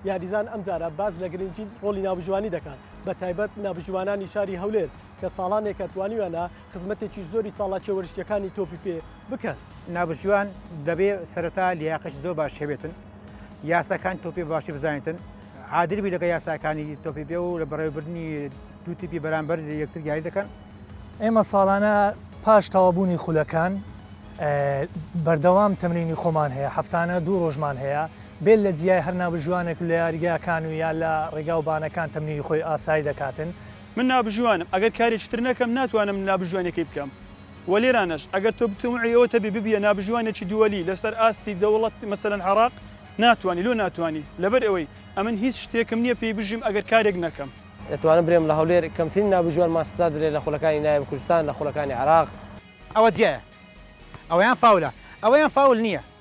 یاریزان ئەم جارە باز لە گرنگی ڕۆڵی ناوژوانی دەکات بە تایبەت ناوژوانانی شاری هەولێر کە ساڵانێکە توانیوانە خزمەتێکی زۆری چاڵاکی وەرزشیەکانی تۆپی پێ بکەن. ناوژوان دەبێت سەرەتا لیاقەش زۆر باش هەبێتن، یاساکان تۆپی باشی بزانێتن، عادل بی لەگە یاساکانی تۆپی پێ و لە بەڕێوەبردننی دوو تیپی بەرامبەر یەکتر یاری دەکەن. ئێمە ساڵانە پاش تەوابوونی خولەکان بەردەوام تەمرینی خۆمان هەیە، هەفتانە 2 ڕۆژمان هەیە بێت لە جیای هەر ناوژوانێک لە یاریگاکان و یا لە ڕێگا و بانەکان تەمرینی خۆی ئاسایی دەکاتن. من نابژوانم ئەگەر کارێکی تر نەکەم ناتوانم نابژوانێکی بکەم وە لێرانەش ئەگەر تۆ بتومعیەوە ببیە نابژوانێکی دووەلی لەسەر ئاستی دەوڵەت مەسەلەن عێراق ناتوانی لۆ ناتوانی لەبەر ئەوەی ئەمن هیچ شتێکم نییە پێی بژیم ئەگەر کارێک نەکەم. دەتوانم برێم لە هەولێر کەمترین نابژوان ماستا درێت لە خولەکانی نایب کوردستان لە خولەکانی عێراق. ئەوە جێە ئەوەیان فاولە ئەوەیان فاول نییە.